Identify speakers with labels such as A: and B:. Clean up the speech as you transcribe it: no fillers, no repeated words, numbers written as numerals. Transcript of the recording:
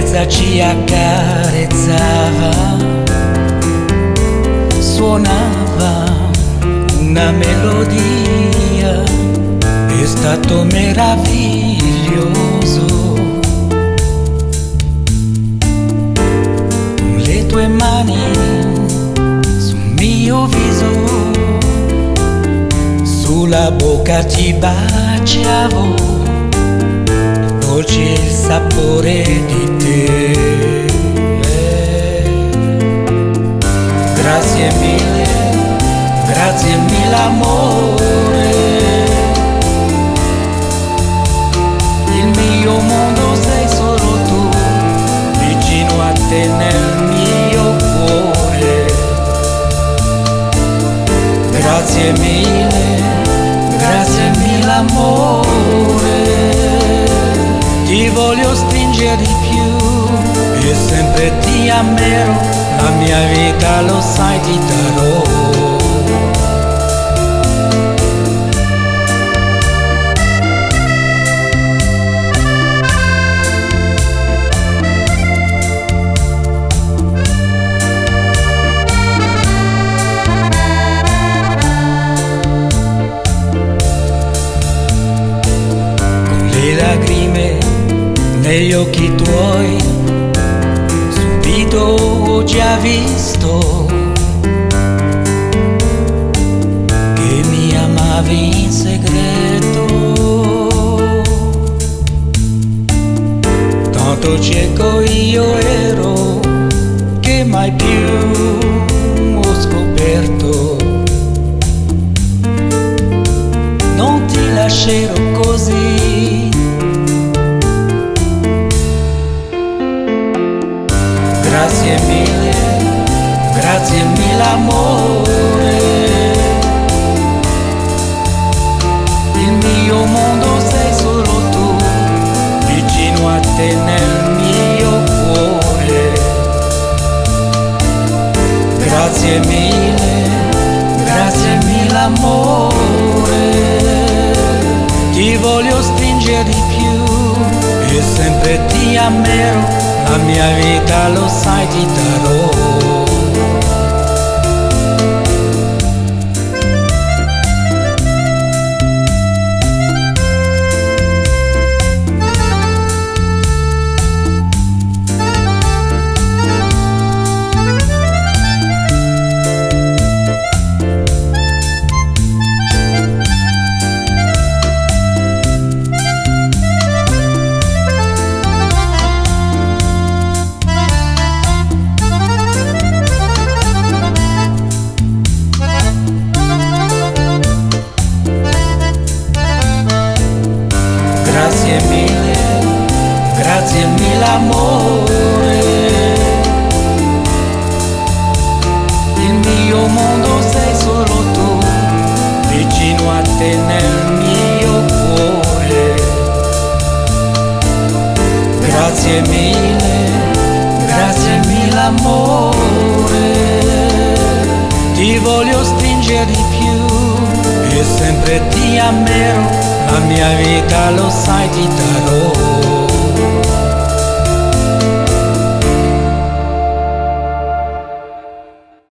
A: brezza ci accarezzava, suonava una melodia, è stato meraviglioso. Con le tue mani sul mio viso, sulla bocca ti baciavo, dolce il sapore di te. Grazie mille amore, il mio mondo sei solo tu, vicino a te nel mio cuore. Grazie mille amore, ti voglio stringere di più e sempre ti amerò, la mia vita lo sai ti darò. Lacrime negli occhi tuoi, subito ho già visto che mi amavi in segreto. Tanto cieco io ero che mai più ho scoperto. Non ti lascerò così. Grazie mille amore, il mio mondo sei solo tu, vicino a te nel mio cuore. Grazie mille amore, ti voglio stringere di più e sempre ti amerò, la mia vita lo sai ti darò. Grazie mille amore, il mio mondo sei solo tu, vicino a te nel mio cuore. Grazie mille amore, ti voglio stringere di più e sempre ti amerò, la mia vita lo sai ti darò.